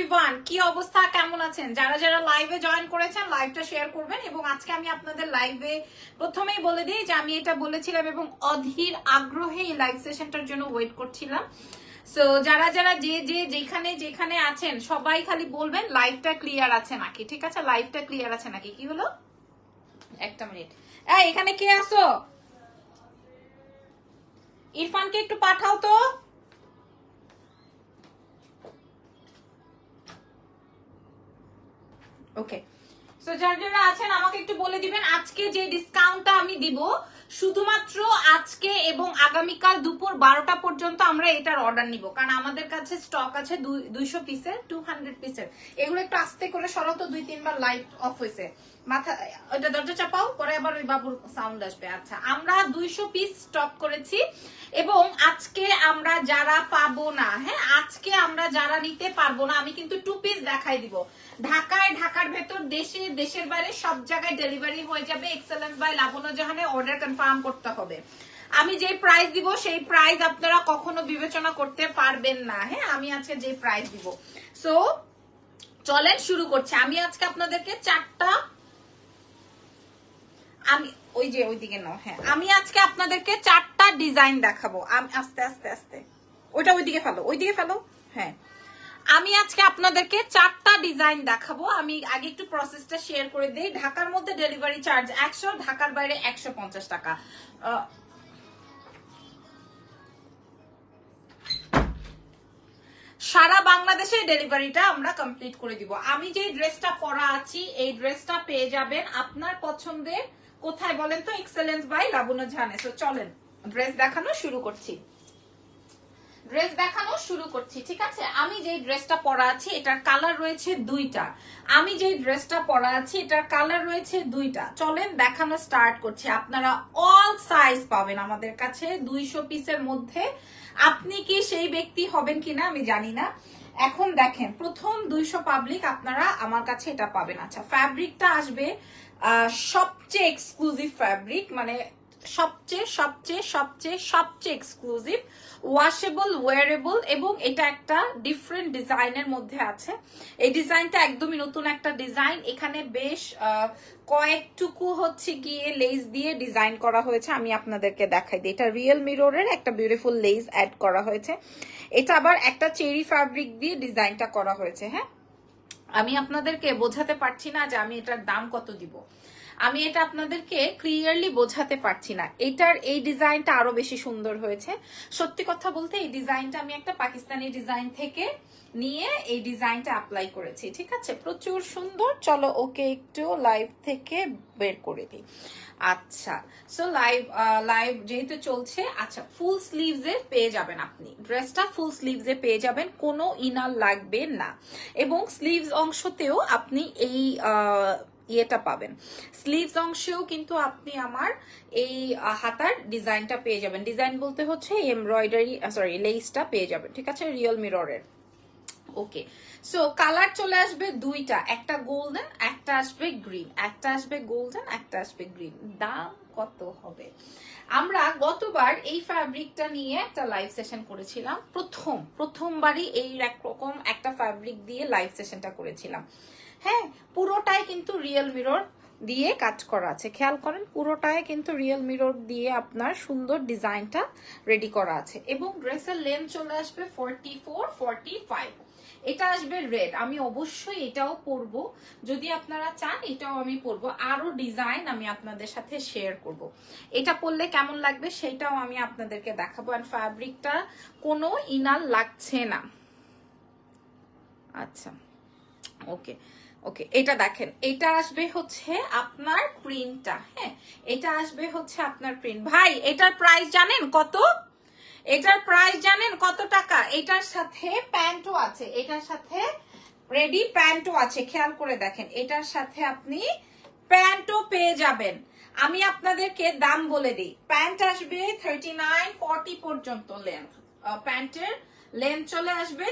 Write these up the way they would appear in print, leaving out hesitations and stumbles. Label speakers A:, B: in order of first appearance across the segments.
A: Everyone, কি অবস্থা, কেমন আছেন? যারা যারা লাইভে জয়েন করেছেন লাইভটা শেয়ার করবেন। এবং আজকে আমি আপনাদের লাইভে প্রথমেই বলে দিই যে আমি এটা বলেছিলাম এবং অধীর আগ্রহে এই লাইভ সেশনটার জন্য ওয়েট করছিলাম। সো যারা যারা যেখানে যেখানে আছেন সবাই খালি বলবেন লাইভটা ক্লিয়ার আছে নাকি। ঠিক আছে, লাইভটা ক্লিয়ার আছে নাকি। কি হলো, একটা মিনিট। এখানে কে আছো? ইরফানকে একটু পাঠাও তো। ওকে, সো যারা যারা আছেন আমাকে একটু বলে দিবেন আজকে যে ডিসকাউন্টটা আমি দিব শুধুমাত্র আজকে এবং আগামীকাল দুপুর 12টা পর্যন্ত আমরা এটার অর্ডার নিব, কারণ আমাদের কাছে স্টক আছে 200 পিসের, 200 পিসের। এগুলো একটু আস্তে করে সরাতো, 2-3 বার লাইট অফ হয়েছে। মাথা ওইটা দরজা চাপাও, পরে আবার ওই বাবুর সাউন্ড আসবে। আচ্ছা, আমরা 200 পিস স্টক করেছি এবং আজকে আমরা যারা পাবো না, হ্যাঁ আজকে আমরা যারা নিতে পারবো না, আমি কিন্তু 2 পিস দেখাই দিব। ঢাকার ভেতর, দেশের বাইরে সব জায়গায় ডেলিভারি হয়ে যাবে। এক্সেলেন্স বাই লাবণ্য জাহানে অর্ডার কনফার্ম করতে হবে। আমি যে প্রাইস দিব সেই প্রাইস আপনারা কখনো বিবেচনা করতে পারবেন না। হ্যাঁ, আমি আজকে যে প্রাইস দিব। সো চলেন শুরু করছি। আমি আজকে আপনাদেরকে 4টা, আমি ওইদিকে নাও। হ্যাঁ, আমি আজকে আপনাদেরকে 4টা ডিজাইন দেখাবো। আস্তে আস্তে আস্তে ওইটা ওইদিকে ফেলো। হ্যাঁ, আমি আজকে আপনাদেরকে 4টা ডিজাইন দেখাবো। আমি আগে একটু প্রসেসটা শেয়ার করে দিই। ঢাকার মধ্যে ডেলিভারি চার্জ 100, ঢাকার বাইরে 150 টাকা। সারা বাংলাদেশে ডেলিভারিটা আমরা কমপ্লিট করে দিব। আমি যে ড্রেসটা পরা আছি এই ড্রেসটা পেয়ে যাবেন আপনার পছন্দের, কোথায় বলেন তো? এক্সেলেন্স বাই লাবণ্য জাহানে। তো চলেন ড্রেস দেখানো শুরু করছি। ঠিক আছে, আমি যে ড্রেসটা পরা আছি এটার কালার রয়েছে 2টা। চলেন দেখানো স্টার্ট করছি। আপনারা অল সাইজ পাবেন আমাদের কাছে 200 পিসের মধ্যে। আপনি কি সেই ব্যক্তি হবেন কিনা আমি জানি না। এখন দেখেন, প্রথম 200 পাবলিক আপনারা আমার কাছে এটা পাবেন। আচ্ছা, ফ্যাব্রিকটা আসবে সবচেয়ে এক্সক্লুসিভ ফ্যাব্রিক, মানে সবচেয়ে এক্সক্লুসিভ, ওয়াশেবল, ওয়ারেবল, এবং এটা একটা ডিফারেন্ট ডিজাইনের মধ্যে আছে। এই ডিজাইনটা একদমই নতুন একটা ডিজাইন। এখানে বেশ কয়েকটুকু হচ্ছে গিয়ে লেস দিয়ে ডিজাইন করা হয়েছে। আমি আপনাদেরকে দেখাই দিই। এটা রিয়েল মিররের একটা বিউটিফুল লেস অ্যাড করা হয়েছে। এটা আবার একটা চেরি ফ্যাব্রিক দিয়ে ডিজাইনটা করা হয়েছে। হ্যাঁ, আমি আপনাদেরকে বোঝাতে পারছি না যে আমি এটার দাম কত দিব। আমি এটা আপনাদেরকে ক্লিয়ারলি বোঝাতে পারছি না। এটার এই ডিজাইনটা আরো বেশি সুন্দর হয়েছে। সত্যি কথা বলতে এই ডিজাইনটা আমি একটা পাকিস্তানি ডিজাইন থেকে নিয়ে এই ডিজাইনটা অ্যাপ্লাই করেছি। ঠিক আছে, প্রচুর সুন্দর। চলো ওকে একটু লাইভ থেকে বের করে দিই। আচ্ছা, সো লাইভ যেহেতু চলছে, আচ্ছা ফুল স্লিভসে পেয়ে যাবেন আপনি ড্রেসটা, ফুল স্লিভসে পেয়ে যাবেন, কোনো ইনার লাগবে না। এবং স্লিভস অংশতেও আপনি এই ইয়েটা পাবেন। স্লিভস অংশেও কিন্তু আপনি আমার এই হাতার ডিজাইনটা পেয়ে যাবেন। ডিজাইন বলতে হচ্ছে এমব্রয়ডারি, লেসটা পেয়ে যাবেন। ঠিক আছে, রিয়েল মিররের। ওকে, সো কালার চলে আসবে 2টা, একটা গোল্ডেন, একটা আসবে গ্রিন। দাম কত হবে? আমরা গতবার এই ফ্যাব্রিকটা নিয়ে একটা লাইভ সেশন করেছিলাম। প্রথমবারই এই রকম একটা ফ্যাব্রিক দিয়ে লাইভ সেশনটা করেছিলাম। হ্যাঁ, পুরোটাই কিন্তু রিয়েল মিরর দিয়ে কাজ করা আছে। খেয়াল করেন, পুরোটাই কিন্তু রিয়েল মিরর দিয়ে আপনার সুন্দর ডিজাইনটা রেডি করা আছে। এবং ড্রেসের লেন্থ চলে আসবে 44-45। এটা আসবে রেড। আমি অবশ্যই এটাও পরবো, যদি আপনারা চান এটাও আমি পরবো। আরো ডিজাইন আমি আপনাদের সাথে শেয়ার করব। এটা পরলে কেমন লাগবে সেটাও আমি আপনাদেরকে দেখাবো। আর ফ্যাব্রিকটা কোনো ইনার লাগছে না। আচ্ছা, ওকে, এটা দেখেন, এটা আসবে হচ্ছে আপনার প্রিন্টটা। হ্যাঁ, এটা আসবে হচ্ছে আপনার প্রিন্ট। ভাই এটার প্রাইস জানেন কত? টাকা? এটার সাথে প্যান্টও আছে, এটার সাথে রেডি প্যান্টও আছে। খেয়াল করে দেখেন, এটার সাথে আপনি প্যান্টও পেয়ে যাবেন। আমি আপনাদেরকে দাম বলে দিই। প্যান্ট আসবে 39-40 পর্যন্ত লেন্থ। প্যান্টের লেন্থ চলে আসবে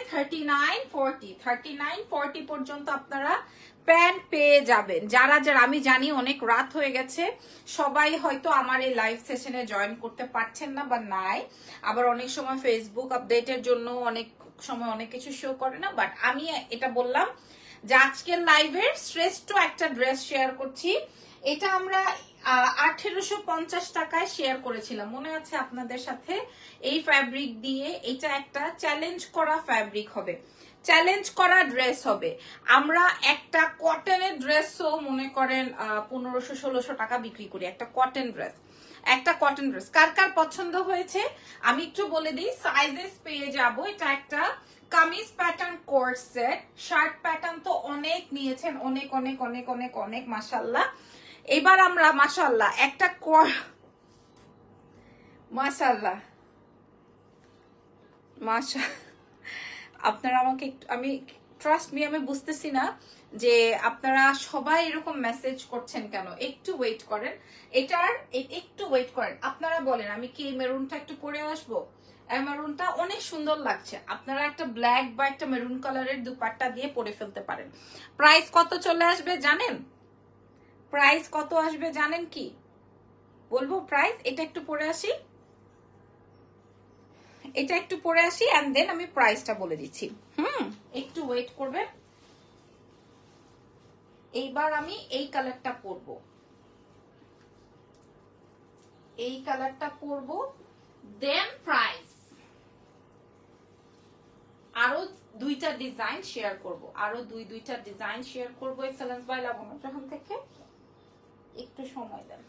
A: 39-40 পর্যন্ত আপনারা প্যান্ট পেয়ে যাবেন। যারা আমি জানি অনেক রাত হয়ে গেছে, সবাই হয়তো আমার এই লাইভ সেশনে জয়েন করতে পারছেন না বা নাই। আবার অনেক সময় ফেসবুক আপডেটের জন্য অনেক সময় অনেক কিছু শো করে না, বাট আমি এটা বললাম যে আজকের লাইভের শ্রেষ্ঠ একটা ড্রেস শেয়ার করছি। এটা আমরা 1850 টাকায় শেয়ার করেছিলাম, মনে আছে আপনাদের সাথে? এই ফ্যাব্রিক দিয়ে এটা একটা চ্যালেঞ্জ করা ফ্যাব্রিক হবে, চ্যালেঞ্জ করা ড্রেস হবে। আমরা একটা কটনের ড্রেসও মনে করেন 1500-1600 টাকা বিক্রি করি, একটা কটন ড্রেস। একটা কটন ড্রেস কার কার পছন্দ হয়েছে আমি একটু বলে দিই, সাইজেস পেয়ে যাব। এটা একটা kameez pattern course set, shirt pattern তো অনেক নিয়েছেন, অনেক অনেক অনেক অনেক অনেক মাশাআল্লাহ। এবার আমরা মাশাআল্লাহ একটা মাশাআল্লাহ আপনারা আমাকে আমি ট্রাস্ট মি, আমি বুঝতেছি না যে আপনারা সবাই এরকম মেসেজ করছেন কেন। একটু ওয়েট করেন, এটার একটু ওয়েট করেন। আপনারা বলেন আমি কি এই মেরুনটা একটু পরে আসবো? মেরুনটা অনেক সুন্দর লাগছে, আপনারা একটা ব্ল্যাক বা একটা মেরুন কালারের দুপাট্টা দিয়ে পরে ফেলতে পারেন। প্রাইস কত চলে আসবে জানেন? প্রাইস কত আসবে জানেন কি বলবো? প্রাইস এটা একটু পরে আসি, এটা একটু পরে আসি এন্ড দেন আমি প্রাইসটা বলে দিচ্ছি। একটু ওয়েট করবেন। এইবার আমি এই কালারটা পরব, এই কালারটা পরব, দেন প্রাইস। আরো দুইটা ডিজাইন শেয়ার করব, আরো দুইটা ডিজাইন শেয়ার করব এক্সেলেন্স বাই লাবণ্য জাহান থেকে। একটু সময় দেন।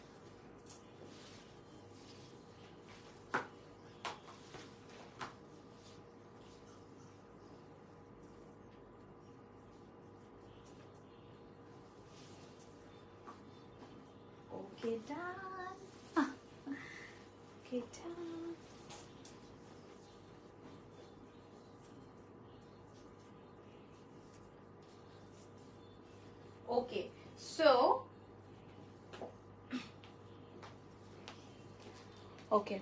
A: Okay, done. Okay, done. Okay, so okay.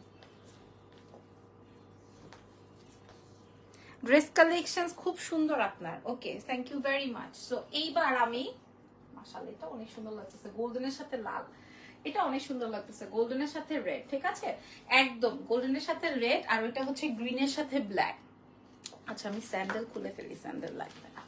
A: Dress collections খুব সুন্দর আপনার। Okay, thank you very much. So এইবার আমি মাশাআল্লাহ, এটা অনেক সুন্দর লাগতেছে, গোল্ডেনের সাথে লাল, এটা অনেক সুন্দর লাগতেছে, গোল্ডেনের সাথে রেড। ঠিক আছে, একদম গোল্ডেনের সাথে রেড, আর ওইটা হচ্ছে গ্রিনের সাথে ব্ল্যাক। আচ্ছা আমি স্যান্ডেল খুলে ফেলি, স্যান্ডেল লাগবে না।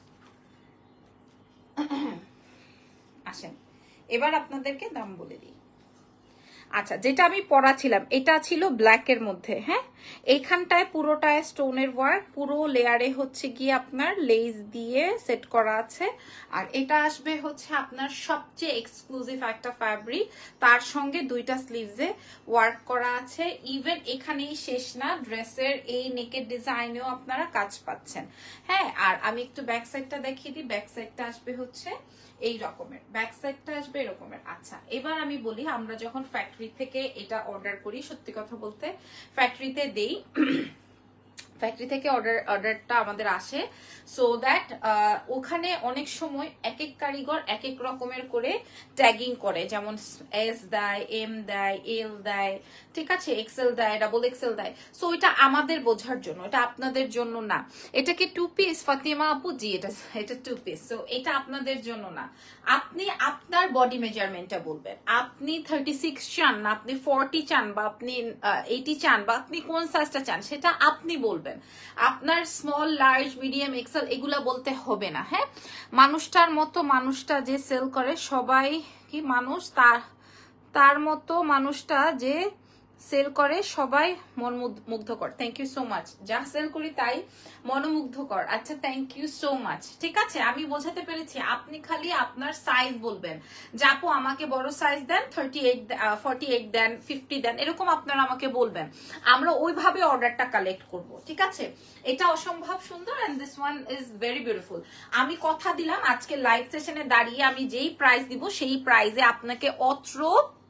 A: আসেন এবার আপনাদেরকে দাম বলে দিই। আচ্ছা, যেটা আমি পরাছিলাম এটা ছিল ব্ল্যাক এর মধ্যে। হ্যাঁ, এইখানটায় পুরোটায় স্টোনের ওয়ার্ক, পুরো লেয়ারে হচ্ছে গিয়ে আপনার লেস দিয়ে সেট করা আছে। আর এটা আসবে হচ্ছে আপনার সবচেয়ে এক্সক্লুসিভ একটা ফ্যাব্রিক, তার সঙ্গে দুইটা স্লিভসে ওয়ার্ক করা আছে। ইভেন এখানেই শেষ না, ড্রেসের এই নেকের ডিজাইনেও আপনারা কাজ পাচ্ছেন। হ্যাঁ, আর আমি একটু ব্যাক সাইডটা দেখিয়ে দিই। ব্যাক সাইডটা আসবে হচ্ছে এই রকমের, ব্যাক সাইডটা আসবে এরকমের। আচ্ছা এবার আমি বলি, আমরা যখন ফ্যাক্টরি থেকে এটা অর্ডার করি, সত্যি কথা বলতে ফ্যাক্টরিতে দেই, ফ্যাক্টরি থেকে অর্ডারটা আমাদের আসে, সো দ্যাট ওখানে অনেক সময় এক এক কারিগর এক এক রকমের করে ট্যাগিং করে, যেমন এস দেয়, এম দেয়, এল দেয়, ঠিক আছে, এক্সেল দেয়, ডাবল এক্সেল দেয়। সো এটা আমাদের বোঝার জন্য, এটা আপনাদের জন্য না। এটা কি 2 পিস ফাতিমা আপু? জি, এটা 2 পিস। সো এটা আপনাদের জন্য না, আপনি আপনার বডি মেজারমেন্টটা বলবেন। আপনি 36 চান না, আপনি 40 চান, বা আপনি 80 চান, বা আপনি কোন সাইজটা চান সেটা আপনি বলবেন। আপনার স্মল, লার্জ, মিডিয়াম, এক্সেল এগুলা বলতে হবে না। হ্যাঁ, মানুষটার মতো, মানুষটা যে সেল করে সবাই কি মানুষ, তার মতো মানুষটা যে সেল করে সবাই মনোমুগ্ধকর। Thank you so much. যা সেল করি তাই মনোমুগ্ধকর। আচ্ছা, থ্যাংক ইউ সো মাচ। ঠিক আছে, আমি বোঝাতে পেরেছি। আপনি খালি আপনার সাইজ বলবেন, যে আপু আমাকে বড় সাইজ দেন, 38, 48 দেন, 50 দেন, এরকম আপনারা আমাকে বলবেন, আমরা ওইভাবে অর্ডারটা কালেক্ট করব। ঠিক আছে, এটা অসম্ভব সুন্দর and this one is very beautiful. আমি কথা দিলাম আজকে লাইভ সেশনে দাঁড়িয়ে আমি যেই প্রাইস দিব সেই প্রাইসে আপনাকে অত্র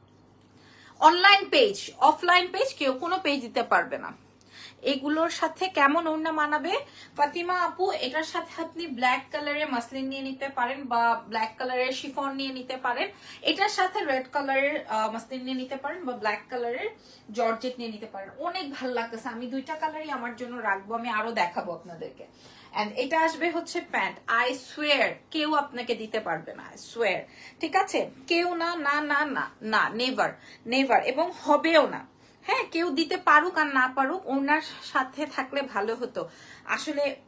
A: অনলাইন পেজ, অফলাইন পেজ, কেউ কোনো পেজ দিতে পারবে না। এগুলোর সাথে কেমন ওড়না মানাবে ফাতিমা আপু? এটার সাথে আপনি ব্ল্যাক কালারের মাসলিন নিয়ে নিতে পারেন, বা ব্ল্যাক কালারের শিফন নিয়ে নিতে পারেন। এটার সাথে রেড কালারের মাসলিন নিয়ে নিতে পারেন, বা ব্ল্যাক কালারের জর্জেট নিয়ে নিতে পারেন। অনেক ভালো লাগতেছে, আমি দুইটা কালারই আমার জন্য রাখবো, আমি আরো দেখাবো আপনাদেরকে। এন্ড এটা আসবে হচ্ছে প্যান্ট। আই সোয়ার কেউ আপনাকে দিতে পারবে না, আই সোয়ার। ঠিক আছে, কেউ না, না না না না, নেভার নেভার, এবং হবেও না। হ্যাঁ, কেউ দিতে পারুক আর না পারুক, ওনার সাথে থাকলে ভালো হতো। আসলে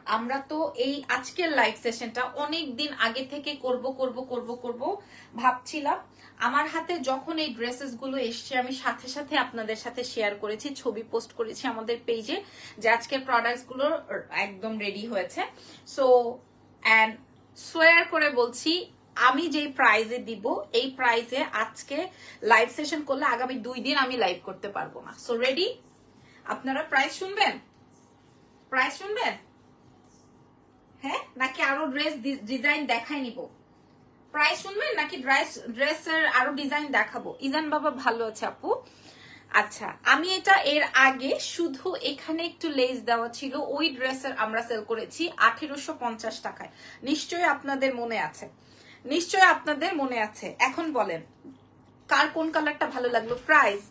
A: আমরা তো এই আজকের লাইভ সেশনটা অনেক দিন আগে থেকে করব ভাবছিলাম। আমার হাতে যখন এই ড্রেসেস গুলো এসছে আমি সাথে সাথে আপনাদের সাথে শেয়ার করেছি, ছবি পোস্ট করেছি আমাদের পেজে যে আজকের প্রোডাক্টস গুলো একদম রেডি হয়েছে। সো এন্ড সোয়ার করে বলছি, আমি যে প্রাইজে দিব এই প্রাইজে আজকে লাইভ সেশন করলে আগামী 2 দিন আমি লাইভ করতে পারবো না। So ready? আপনারা প্রাইস শুনবেন? প্রাইস শুনবেন? হ্যাঁ, নাকি আরো ড্রেস ডিজাইন দেখাই নিব? প্রাইস শুনবেন নাকি ড্রেসের আরো ডিজাইন দেখাবো? ইজান বাবা ভালো আছে আপু। আচ্ছা, আমি এটা এর আগে শুধু এখানে একটু লেস দেওয়া ছিল, ওই ড্রেসের আমরা সেল করেছি 1850 টাকায়। নিশ্চয়ই আপনাদের মনে আছে, নিশ্চয়ই আপনাদের মনে আছে। এখন বলেন কার কোন কালারটা ভালো লাগলো? প্রাইস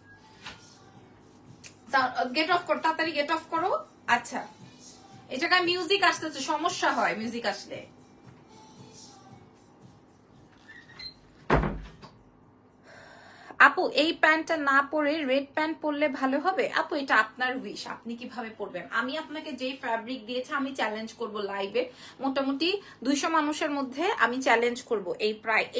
A: গেট অফ করো, তাড়াতাড়ি গেট অফ করো। আচ্ছা, এই জায়গায় মিউজিক আসতেছে, সমস্যা হয় মিউজিক আসলে। আপু এই প্যান্টটা না পরে রেড প্যান্ট পরলে ভালো হবে? আপু এটা আপনার উইশ, আপনি কিভাবে পরবেন। আমি আপনাকে যে ফ্যাব্রিক দিয়েছি আমি চ্যালেঞ্জ করব লাইভে, মোটামুটি 200 মানুষের মধ্যে আমি চ্যালেঞ্জ করব এই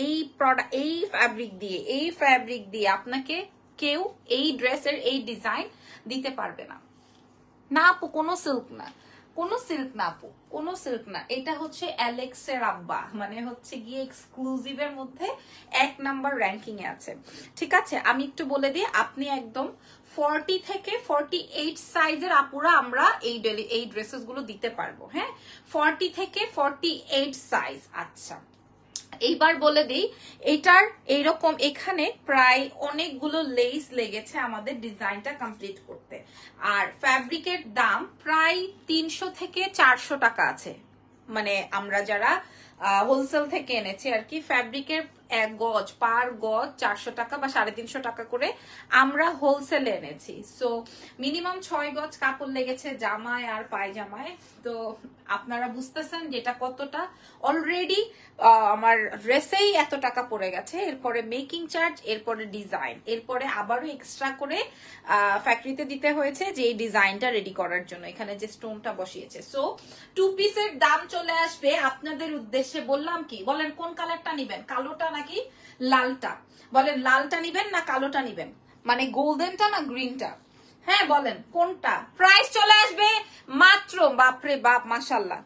A: ফ্যাব্রিক দিয়ে আপনাকে কেউ এই ড্রেসের এই ডিজাইন দিতে পারবে না। না আপু কোনো সিল্ক না, কোনো সিল্ক না আপু, কোনো সিল্ক না। এটা হচ্ছে অ্যালেক্সের আব্বা, মানে হচ্ছে গিয়ে এক্সক্লুসিভের মধ্যে 1 নাম্বার র্যাঙ্কিং এ আছে। ঠিক আছে, আমি একটু বলে দিই, আপনি একদম 40 থেকে 48 সাইজের আপুরা আমরা এই ড্রেসেস গুলো দিতে পারবো। হ্যাঁ, 40 থেকে 48 সাইজ। আচ্ছা, এইবার বলে দিই, এটার এইরকম এখানে প্রায় অনেকগুলো লেস লেগেছে আমাদের ডিজাইনটা কমপ্লিট করতে, আর ফ্যাব্রিকের দাম প্রায় 300 থেকে 400 টাকা আছে। মানে আমরা যারা হোলসেল থেকে এনেছি আর কি, ফ্যাব্রিকের এক গজ পার গজ 400 টাকা বা 350 টাকা করে আমরা হোলসেলে এনেছি। সো মিনিমাম 6 গজ কাপড় লেগেছে জামায় আর পায়জামায়। তো আপনারা বুঝতেছেন যেটা কতটা। অলরেডি আমার ড্রেসেই এত টাকা পড়ে গেছে, এরপরে মেকিং চার্জ, এরপরে ডিজাইন, এরপরে আবারও এক্সট্রা করে ফ্যাক্টরিতে দিতে হয়েছে যে এই ডিজাইনটা রেডি করার জন্য, এখানে যে স্টোনটা বসিয়েছে। সো 2 পিসের দাম চলে আসবে আপনাদের উদ্দেশ্যে। বললাম কি, বলেন কোন কালারটা নিবেন, কালোটা নাকি লালটা? বলেন লালটা নিবেন না কালোটা নিবেন, মানে গোল্ডেনটা না গ্রিনটা? হ্যাঁ বলেন কোনটা? প্রাইস চলে আসবে মাত্র, বাপরে বাপ মাশাআল্লাহ,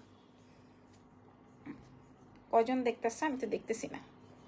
A: কয়জন দেখতেছে? আমি তো দেখতেছি না।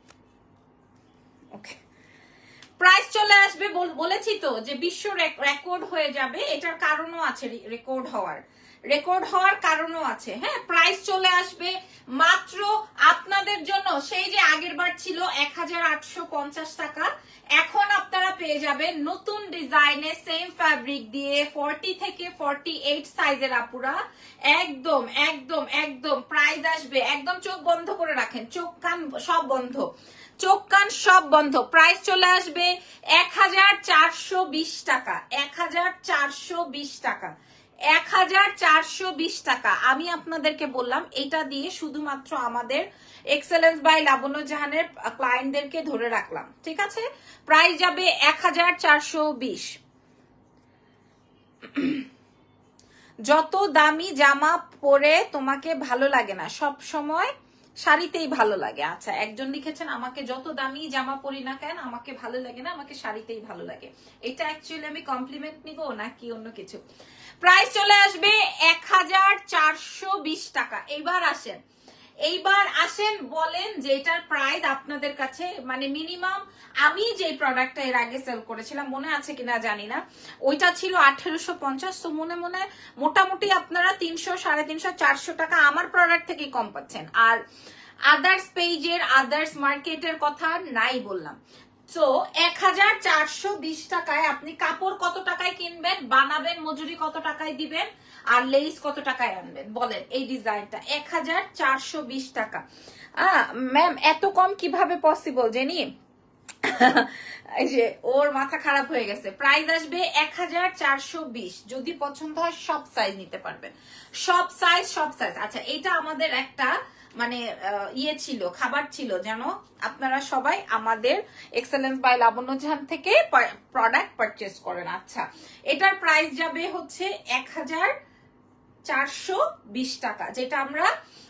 A: ওকে, প্রাইস চলে আসবে, বলেছি তো যে বিশ্ব রেকর্ড হয়ে যাবে। এটার কারণও আছে, রেকর্ড হওয়ার কারণও আছে। হ্যাঁ, প্রাইস চলে আসবে মাত্র আপনাদের জন্য, সেই যে আগের বার ছিল 1850 টাকা, এখন আপনারা পেয়ে যাবেন নতুন ডিজাইনে সেম ফ্যাব্রিক দিয়ে 40 থেকে 48 সাইজের আপুরা। একদম একদম একদম প্রাইস আসবে, একদম চোখ বন্ধ করে রাখেন, চোখ কান সব বন্ধ, চোখ কান সব বন্ধ। প্রাইস চলে আসবে 1420 টাকা, 1420 টাকা, 1420 টাকা। আমি আপনাদেরকে বললাম এটা দিয়ে শুধুমাত্র আমাদের এক্সেলেন্স বাই লাবণ্য জাহানের ক্লায়েন্টদেরকে ধরে রাখলাম। ঠিক আছে, প্রাইস যাবে 1420। যত দামি জামা পরে তোমাকে ভালো লাগে না, সব সময় শাড়িতেই ভালো লাগে। আচ্ছা, একজন লিখেছেন আমাকে যত দামি জামা পরি না কেন আমাকে ভালো লাগে না, আমাকে শাড়িতেই ভালো লাগে। এটা অ্যাকচুয়ালি আমি কমপ্লিমেন্ট নিব নাকি অন্য কিছু? প্রাইস চলে আসবে 1420 টাকা। এইবার আসেন বলেন যে এটার প্রাইস আপনাদের কাছে, মানে মিনিমাম আমি যে প্রোডাক্টটা এর আগে সেল করেছিলাম মনে আছে কিনা জানি না, ওইটা ছিল 1850। তো মনে মনে মোটামুটি আপনারা 300, 350, 400 টাকা আমার প্রোডাক্ট থেকে কম পাচ্ছেন। আর আদার্স পেজের, আদার্স মার্কেটের কথা নাই বললাম। সো 1420 টাকায় আপনি কাপড় কত টাকায় কিনবেন, বানাবেন, মজুরি কত টাকায় দিবেন, আর লেস কত টাকায় আনবেন বলেন? এই ডিজাইনটা 1420 টাকা। ম্যাম এত কম কিভাবে পসিবল জেনি? এই যে ওর মাথা খারাপ হয়ে গেছে। প্রাইস আসবে 1420। যদি পছন্দ হয় সব সাইজ নিতে পারবেন, সব সাইজ। আচ্ছা, এটা আমাদের একটা মানে ইয়ে ছিল, খাবার ছিল যেন আপনারা সবাই আমাদের এক্সেলেন্স বাই লাবণ্য জাহান থেকে প্রোডাক্ট পারচেস করেন। আচ্ছা, এটার প্রাইস যাবে হচ্ছে 1420 টাকা, যেটা আমরা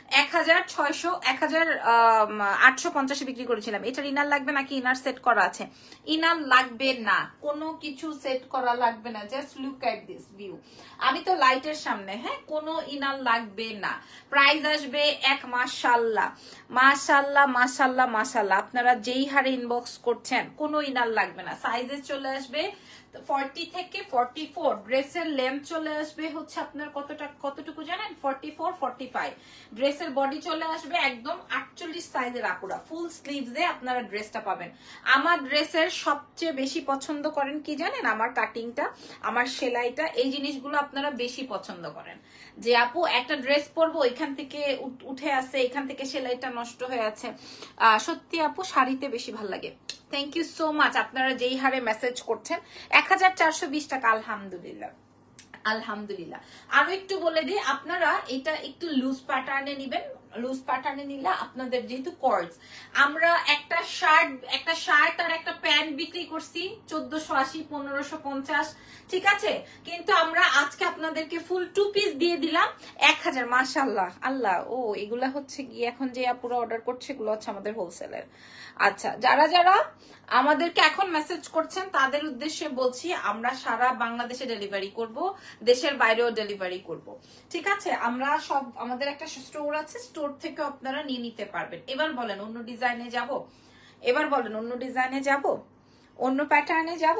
A: 1850 বিক্রি করেছিলাম। এটার ইনার লাগবে নাকি ইনার সেট করা আছে? ইনার লাগবে না, কোনো কিছু সেট করা লাগবে না, just look at this view. আমি তো লাইটের সামনে, হ্যাঁ, কোনো ইনার লাগবে না। প্রাইস আসবে এক, মাশাল্লাহ মাশাল্লাহ মাশাল্লাহ মাশাল্লাহ। আপনারা যেই হারে ইনবক্স করছেন কোনো ইনার লাগবে না। সাইজে চলে আসবে 40 থেকে 44। ড্রেসের লেন্থ চলে আসবে হচ্ছে আপনার কতটুকু জানেন? 44 45। ড্রেসের বডি চলে আসবে একদম 48 সাইজের আপুরা। ফুল স্লিভসে আপনারা ড্রেসটা পাবেন। আমার ড্রেসের সবচেয়ে বেশি পছন্দ করেন কি জানেন? আমার কাটিংটা, আমার সেলাইটা, এই জিনিসগুলো আপনারা বেশি পছন্দ করেন। যে আপু একটা ড্রেস পরবো, এখান থেকে উঠে আছে, এখান থেকে সেলাইটা নষ্ট হয়ে আছে। সত্যি আপু শাড়িতে বেশি ভালো লাগে। থ্যাংক ইউ সো মাচ আপনারা যেই হারে মেসেজ করছেন। 1420 টাকা, আলহামদুলিল্লাহ আলহামদুলিল্লাহ। আরো একটু বলে দিই, আপনারা এটা একটু লুজ প্যাটার্নে নিবেন। লুজ প্যাটার্নে নিলে আপনাদের যেহেতু কর্ডস, আমরা একটা শার্ট আর একটা প্যান্ট বিক্রি করছি 1480 1550, ঠিক আছে, কিন্তু আমরা আজকে আপনাদেরকে ফুল 2 পিস দিয়ে দিলাম 1000। মাশাআল্লাহ আল্লাহ। ও এগুলা হচ্ছে গিয়ে এখন যে আপুরা অর্ডার করছে এগুলো হচ্ছে আমাদের হোলসেলের। আচ্ছা, যারা যারা আমাদেরকে এখন মেসেজ করছেন তাদের উদ্দেশ্যে বলছি, আমরা সারা বাংলাদেশে ডেলিভারি করব, দেশের বাইরেও ডেলিভারি করব, ঠিক আছে। আমরা সব, আমাদের একটা স্টোর আছে, স্টোর থেকে আপনারা নিয়ে নিতে পারবেন। এবার বলেন অন্য ডিজাইনে যাব? এবার বলেন অন্য ডিজাইনে যাব, অন্য প্যাটার্নে যাব,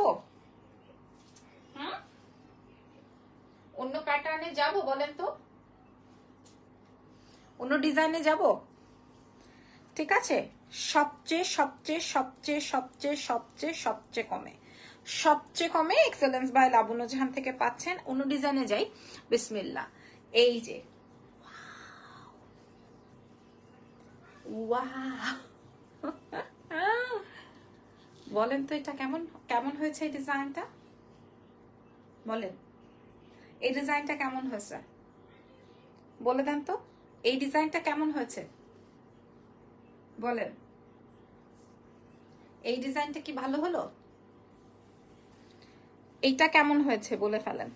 A: অন্য প্যাটার্নে যাব, বলেন তো অন্য ডিজাইনে যাব, ঠিক আছে। সবচেয়ে সবচেয়ে সবচেয়ে সবচেয়ে সবচেয়ে সবচেয়ে কমে, সবচেয়ে কমে এক্সেলেন্স বাই লাবণ্য জাহান থেকে পাচ্ছেন। অন্য ডিজাইনে যাই, বিসমিল্লাহ। এই যে বলেন তো এটা কেমন কেমন হয়েছে এই ডিজাইনটা? বলেন এই ডিজাইনটা কেমন হয়েছে? বলে দেন তো এই ডিজাইনটা কেমন হয়েছে? বলেন এই ডিজাইনটা কি ভালো হলো? এইটা কেমন হয়েছে বলে ফেলেন।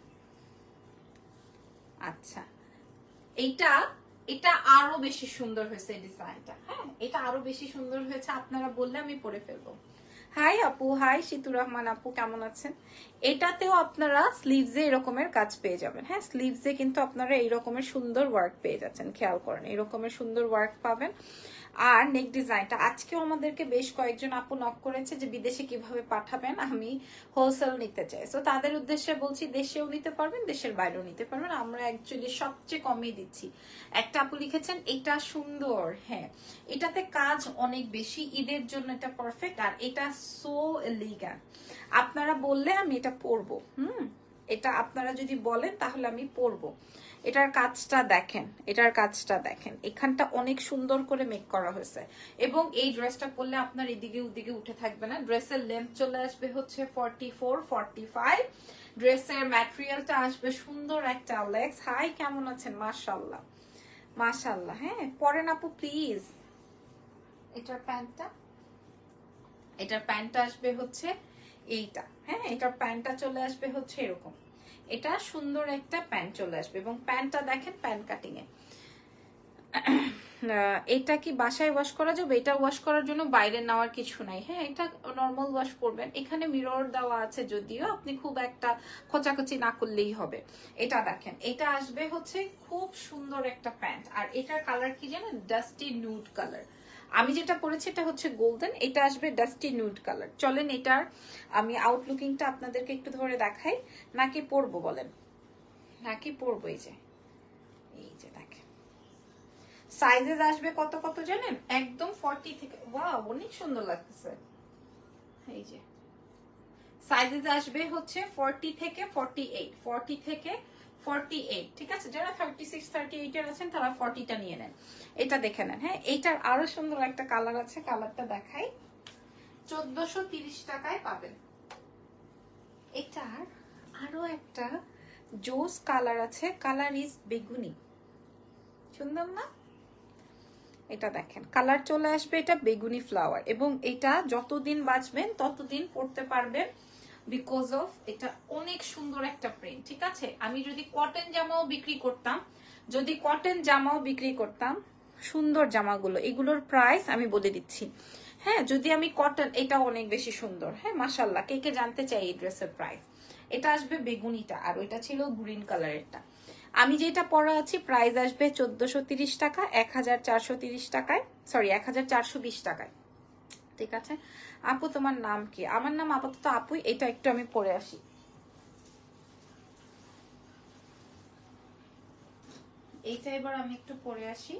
A: আচ্ছা, এইটা এটা আরো বেশি সুন্দর হয়েছে এই ডিজাইনটা। হ্যাঁ, এটা আরো বেশি সুন্দর হয়েছে, আপনারা বললে আমি পরে ফেলবো। হাই আপু, হাই শীতুর রহমান আপু, কেমন আছেন? এটাতেও আপনারা স্লিভসে এরকমের কাজ পেয়ে যাবেন। হ্যাঁ, স্লিভসে কিন্তু আপনারা এইরকমের সুন্দর ওয়ার্ক পেয়ে যাচ্ছেন, খেয়াল করেন, এরকমের সুন্দর ওয়ার্ক পাবেন। আর নেক ডিজাইনটা আজকেও আমাদেরকে বেশ কয়েকজন আপু নক করেছে যে বিদেশে কিভাবে পাঠাবেন, আমি হোলসেল নিতে চাই। তো তাদের উদ্দেশ্যে বলছি, দেশেও নিতে পারবেন, দেশের বাইরেও নিতে পারবেন। আমরা অ্যাকচুয়ালি সবচেয়ে কমই দিচ্ছি। একটা আপু লিখেছেন এটা সুন্দর, হ্যাঁ এটাতে কাজ অনেক বেশি, ঈদের জন্য এটা পারফেক্ট। আর এটা সো এলিগ্যান্ট, আপনারা বললে আমি এটা পরবো। এটা আপনারা যদি বলেন তাহলে আমি পরবো। এটার কাজটা দেখেন, এটার কাজটা দেখেন, এখানটা অনেক সুন্দর করে মেক করা হয়েছে। এবং এই ড্রেসটা পরলে আপনার এদিকে ওদিকে উঠে থাকবে না। ড্রেসের লেন্থ চলে আসবে হচ্ছে 44 45। ড্রেসের ম্যাটেরিয়ালটা আসবে সুন্দর একটা লেগস। হাই, কেমন আছেন? মাশাআল্লাহ মাশাআল্লাহ। হ্যাঁ, পরেন আপু প্লিজ। এটার প্যান্টটা আসবে হচ্ছে এইটা। হ্যাঁ, এটার প্যান্টটা চলে আসবে হচ্ছে এরকম। এটা সুন্দর একটা প্যান্ট চলে আসবে এবং প্যান্টটা দেখেন প্যান্ট কাটিং এ। এটা কি বাসায় ওয়াশ করা যাবে? এটা ওয়াশ করার জন্য বাইরে নেওয়ার কিছু নাই। হ্যাঁ, এটা নর্মাল ওয়াশ করবেন। এখানে মিরর দেওয়া আছে, যদিও আপনি খুব একটা খোঁচাখুচি না করলেই হবে। এটা দেখেন, এটা আসবে হচ্ছে খুব সুন্দর একটা প্যান্ট। আর এটার কালার কি জানেন? Dusty nude colour. আমি যেটা পরেছি এটা হচ্ছে গোল্ডেন, এটা আসবে ডাস্টি নুড কালার। চলেন এটার আমি আউটলুকিংটা আপনাদেরকে একটু ধরে দেখাই। নাকি পরবো বলেন? নাকি পরবো? এই যে দেখেন সাইজেস আসবে কত কত জানেন? একদম 40 থেকে, ওয়াও অনেক সুন্দর লাগতেছে। এই যে সাইজেস আসবে হচ্ছে 40 থেকে 48, 40 থেকে 48, ঠিক আছে। যারা 36 38 এর আছেন তারা 40টা নিয়ে নেন। এটা দেখে নেন। হ্যাঁ, এইটার আরো সুন্দর একটা কালার আছে, কালারটা দেখাই। 1430 টাকায় পাবেন। এটার আরো একটা জোস কালার আছে, কালার ইজ বেগুনি। সুন্দর না? এটা দেখেন কালার চলে আসবে, এটা বেগুনি ফ্লাওয়ার। এবং এটা যতদিন বাঁচবেন ততদিন পড়তে পারবেন, বিকজ অফ এটা অনেক সুন্দর একটা প্রিন্ট। ঠিক আছে, আমি যদি কটন জামাও বিক্রি করতাম, সুন্দর জামাগুলো, এগুলোর প্রাইস আমি বলে দিচ্ছি। হ্যাঁ, যদি আমি কটন, এটা অনেক বেশি সুন্দর। হ্যাঁ, মাশাল্লাহ, কে কে জানতে চাই এই ড্রেসের প্রাইস? এটা আসবে বেগুনিটা, আর ওইটা ছিল গ্রিন কালারেরটা। আমি যেটা পরা আছি প্রাইস আসবে 1430 টাকা, 1430 টাকায়, সরি 1420 টাকায়। ঠিক আছে আপু, তোমার নাম কি? আমার নাম আপাতত আপুই। এটা একটু আমি পরে আসি। এইটা এবার আমি একটু পরে আসি।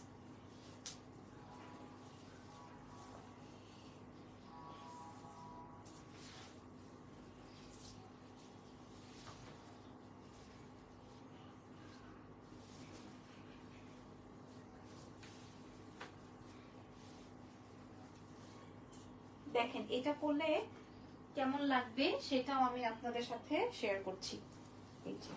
A: দেখেন এটা পরলে কেমন লাগবে সেটাও আমি আপনাদের সাথে শেয়ার করছি। এই যে,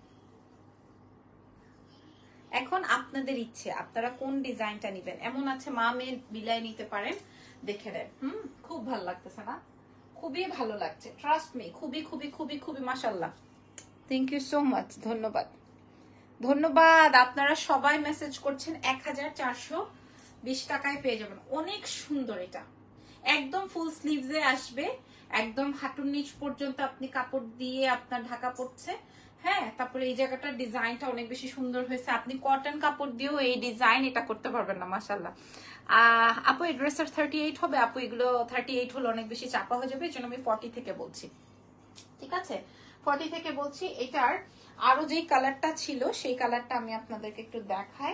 A: এখন আপনাদের ইচ্ছে, আপনারা কোন ডিজাইনটা নেবেন। এমন আছে মা মেয়ে বিলাই নিতে পারেন, দেখে দেন। খুব ভালো লাগতেছে না? খুবই ভালো লাগছে, ট্রাস্ট মি, খুবই খুবই খুবই খুবই মাশাআল্লাহ। থ্যাংক ইউ সো মাচ, ধন্যবাদ ধন্যবাদ। আপনারা সবাই মেসেজ করছেন। 1420 টাকায় পেয়ে যাবেন। অনেক সুন্দর এটা, একদম ফুল স্লিভসে আসবে, একদম হাঁটুর নিচ পর্যন্ত আপনি কাপড় দিয়ে আপনার ঢাকা পড়ছে। হ্যাঁ, তারপরে এই জায়গাটার ডিজাইনটা অনেক বেশি সুন্দর হয়েছে। আপনি কটন কাপড় দিয়েও এই ডিজাইন এটা করতে পারবেন না, মাশাআল্লাহ। আপু এই ড্রেসের 38 হবে? আপু এগুলো 38 হলে অনেক বেশি চাপা হয়ে যাবে, এই জন্য আমি 40 থেকে বলছি। ঠিক আছে, 40 থেকে বলছি। এটার আরো যেই কালারটা ছিল সেই কালারটা আমি আপনাদেরকে একটু দেখাই।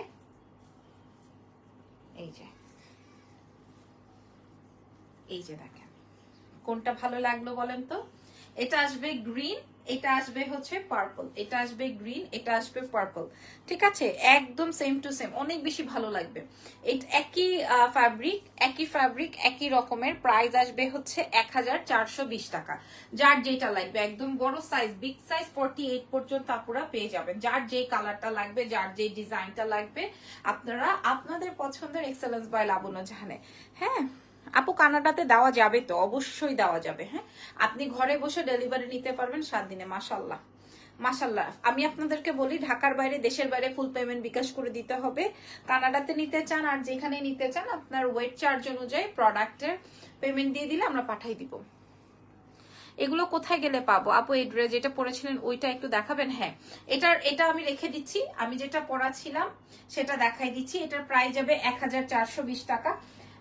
A: এই যে, এই যে দেখেন, কোনটা ভালো লাগলো বলেন তো? এটা আসবে গ্রিন, এটা আসবে হচ্ছে পার্পল, এটা আসবে গ্রিন, এটা আসবে পার্পল। ঠিক আছে, একদম সেম টু সেম, অনেক বেশি ভালো লাগবে। এটা একই ফ্যাব্রিক একই রকমের। প্রাইস আসবে হচ্ছে 1420 টাকা। যার যেটা লাগবে, একদম বড় সাইজ, বিগ সাইজ 48 পর্যন্ত আপনারা পেয়ে যাবেন। যার যেই কালারটা লাগবে, যার যেই ডিজাইনটা লাগবে, আপনারা আপনাদের পছন্দের এক্সেলেন্স বাই লাবণ্য জাহানে। হ্যাঁ আপু, কানাডাতে দেওয়া যাবে তো? অবশ্যই দেওয়া যাবে। হ্যাঁ, আপনি ঘরে বসে ডেলিভারি নিতে পারবেন 7 দিনে। মাশাল্লাহ মাশাল্লাহ। আমি আপনাদেরকে বলি, ঢাকার বাইরে, দেশের বাইরে ফুল পেমেন্ট বিকাশ করে দিতে হবে। কানাডাতে নিতে চান আর যেখানে নিতে চান, আপনার ওয়েট চার্জ অনুযায়ী প্রোডাক্টের পেমেন্ট দিয়ে দিলে আমরা পাঠাই দিব। এগুলো কোথায় গেলে পাবো আপু? এই ড্রেস যেটা পরেছিলেন ওইটা একটু দেখাবেন। হ্যাঁ, এটা আমি রেখে দিচ্ছি, আমি যেটা পরাছিলাম সেটা দেখাই দিচ্ছি। এটার প্রাইস যাবে 1420 টাকা।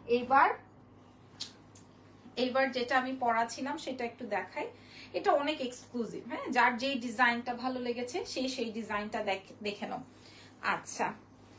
A: এইবার যেটা আমি পরাছিলাম সেটা একটু দেখাই। এটা অনেক এক্সক্লুসিভ। হ্যাঁ, যার যেই ডিজাইনটা ভালো লেগেছে সেই ডিজাইনটা দেখে নাও। আচ্ছা,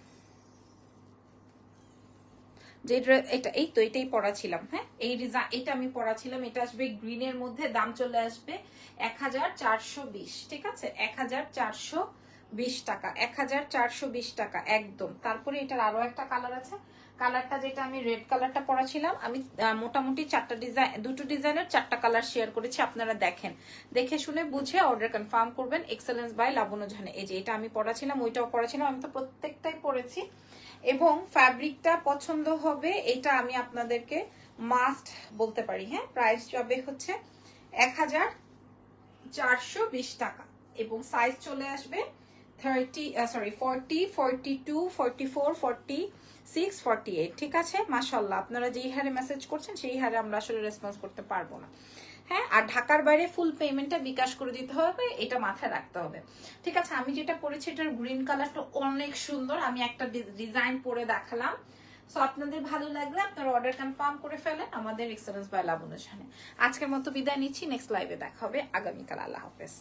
A: যে এটা এই তো এটাই পরাছিলাম। হ্যাঁ, এই ডিজাইন, এটা আমি পরাছিলাম। এটা আসবে গ্রিনের মধ্যে, দাম চলে আসবে 1420। ঠিক আছে, 1420 টাকা, 1420 টাকা একদম। তারপরে এটার আরো একটা কালার আছে, কালারটা যেটা আমি রেড কালারটা পরাছিলাম। আমি মোটামুটি দুটো ডিজাইনের 4টা কালার শেয়ার করেছি। আপনারা দেখেন, দেখে শুনে বুঝে অর্ডার কনফার্ম করবেন। এক্সেলেন্স বাই লাবণ্য জাহানে। এই যে এটা আমি পরাছিলাম, ওইটাও পরাছিলাম, আমি তো প্রত্যেকটাই পরেছি। এবং ফ্যাব্রিকটা পছন্দ হবে, এটা আমি আপনাদেরকে মাস্ট বলতে পারি। হ্যাঁ, প্রাইস যাবে হচ্ছে 1420 টাকা এবং সাইজ চলে আসবে 40, 42, 44, 46, 48। ঠিক আছে, মাশাআল্লাহ। আপনারা যেই হারে মেসেজ করছেন সেই হারে আমরা আসলে রেসপন্স করতে পারবো না। হ্যাঁ, আর ঢাকার বাইরে ফুল পেমেন্টটা বিকাশ করে দিতে হবে, এটা মাথায় রাখতে হবে। ঠিক আছে, আমি যেটা পরেছি এটার গ্রিন কালারটা অনেক সুন্দর। আমি একটা ডিজাইন পরে দেখালাম। সো আপনাদের ভালো লাগলে আপনারা অর্ডার কনফার্ম করে ফেলেন আমাদের এক্সেলেন্স বাই লাবণ্য জাহানে। আজকের মতো বিদায় নিচ্ছি, নেক্সট লাইভে দেখা হবে আগামীকাল। আল্লাহ হাফেজ।